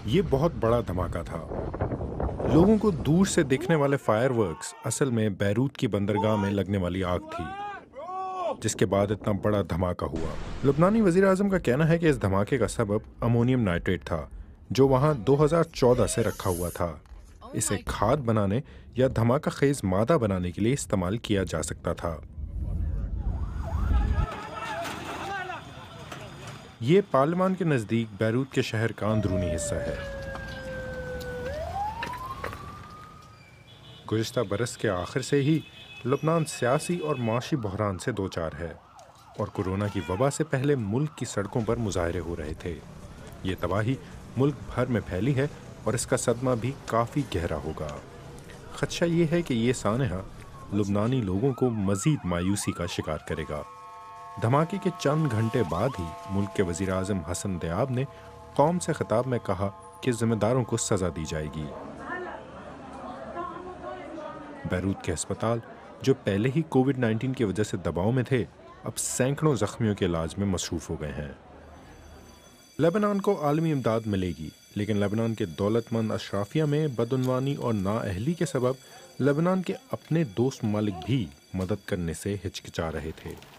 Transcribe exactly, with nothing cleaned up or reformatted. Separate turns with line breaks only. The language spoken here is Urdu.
یہ بہت بڑا دھماکہ تھا۔ لوگوں کو دور سے دیکھنے والے فائر ورکس اصل میں بیروت کی بندرگاہ میں لگنے والی آگ تھی، جس کے بعد اتنا بڑا دھماکہ ہوا۔ لبنانی وزیر اعظم کا کہنا ہے کہ اس دھماکے کا سبب امونیم نائٹریٹ تھا، جو وہاں دو ہزار چودہ سے رکھا ہوا تھا۔ اسے کھاد بنانے یا دھماکہ خیز مادہ بنانے کے لیے استعمال کیا جا سکتا تھا۔ یہ پارلیمان کے نزدیک بیروت کے شہر کا اندرونی حصہ ہے۔ گزشتہ برس کے آخر سے ہی لبنان سیاسی اور معاشی بحران سے دوچار ہے، اور کورونا کی وبا سے پہلے ملک کی سڑکوں پر مظاہرے ہو رہے تھے۔ یہ تباہی ملک بھر میں پھیلی ہے اور اس کا صدمہ بھی کافی گہرا ہوگا۔ خدشہ یہ ہے کہ یہ سانحہ لبنانی لوگوں کو مزید مایوسی کا شکار کرے گا۔ دھماکے کے چند گھنٹے بعد ہی ملک کے وزیر اعظم حسن دیاب نے قوم سے خطاب میں کہا کہ ذمہ داروں کو سزا دی جائے گی۔ بیروت کے ہسپتال، جو پہلے ہی کووڈ نائنٹین کی وجہ سے دباؤ میں تھے، اب سینکڑوں زخمیوں کے علاج میں مصروف ہو گئے ہیں۔ لبنان کو عالمی امداد ملے گی، لیکن لبنان کے دولت مند اشرافیہ میں بدعنوانی اور نااہلی کے سبب لبنان کے اپنے دوست ممالک بھی مدد کرنے سے ہچکچا رہے تھے۔